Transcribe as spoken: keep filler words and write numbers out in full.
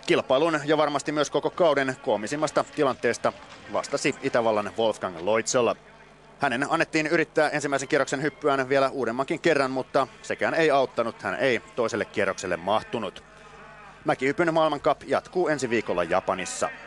Kilpailun ja varmasti myös koko kauden koomisimmasta tilanteesta vastasi Itävallan Wolfgang Loitzel. Hänen annettiin yrittää ensimmäisen kierroksen hyppyään vielä uudemmankin kerran, mutta sekään ei auttanut. Hän ei toiselle kierrokselle mahtunut. Mäkihypyn maailmancup jatkuu ensi viikolla Japanissa.